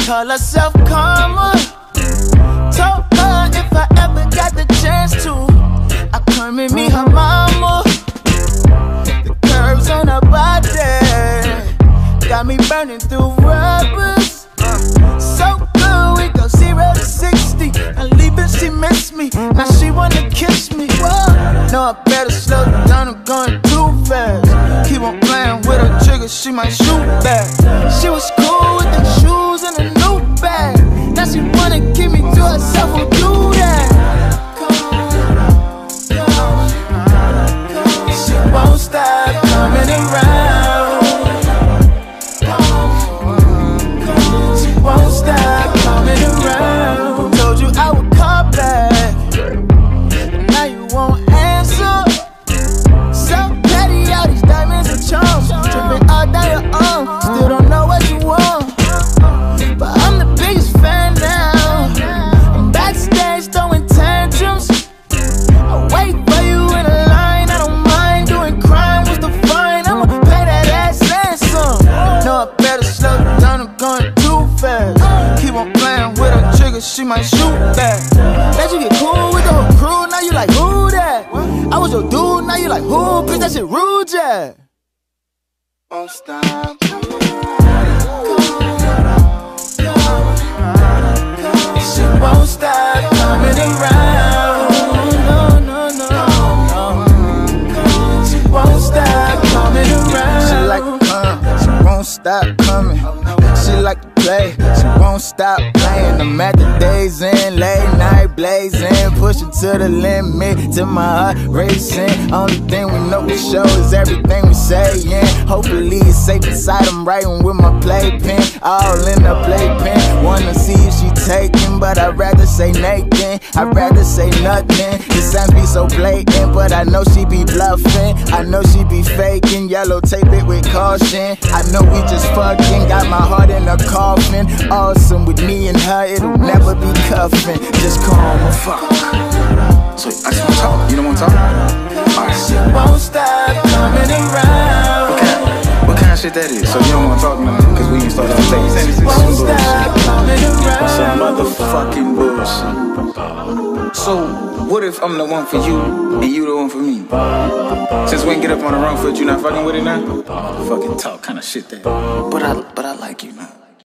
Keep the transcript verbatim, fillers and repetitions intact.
call herself Karma. Told her if I ever got the chance to, I come and meet her mama. The curves on her body got me burning through rubbers. So good, we go zero to sixty. I leave it, she miss me. Now she wanna kiss me. Whoa. No, I better slow down, I'm going too fast. Keep on playing with her trigger, she might shoot back. She was cool with the shoes and a new bag. Now she wanna keep me to herself, who do that? She won't stop coming around. She won't stop coming around. Told you I would call back, now you won't answer. So petty, all these diamonds and charms, dripping all down your arm. Still don't know what you want, but I'm the biggest fan now. I'm backstage throwing tantrums. I wait for you in a line, I don't mind doing crime. What's the fine? I'ma pay that ass ransom. No, I better slow down, I'm going too fast. Keep on playing with her trigger, she might shoot back. Let you get cool with the whole crew, now you like, who that? I was your dude, now you like, who? Bitch, that shit rude, yeah. Won't stop. She won't stop coming around. No, no, no, no. She won't stop coming around. She like to come, she won't stop coming. She like to play, she won't stop playing. I'm at the days in, late night blazing, pushing to the limit, till my heart racing. Only thing we know for sure is everything we saying. Hopefully it's safe inside, I'm writing with my playpen, all in the playpen. Wanna see if she taking, but I'd rather say Nathan. I'd rather say nothing. The signs be so blatant, but I know she be bluffing. I know she be faking, yellow tape it with caution. I know we just fucking, got my heart in a coffin. Awesome with me and her, it'll never be cuffing. Just calm and fuck. So I just wanna talk, you don't wanna talk? Alright. She won't stop coming around. What kind, what kind of shit that is? So you don't wanna talk now? Cause we ain't started on stage. She won't stop coming around. Some motherfucking bullshit. So what if I'm the one for you and you the one for me? Since we ain't get up on the wrong foot, you not fucking with it now? Fucking talk kind of shit that. But I, but I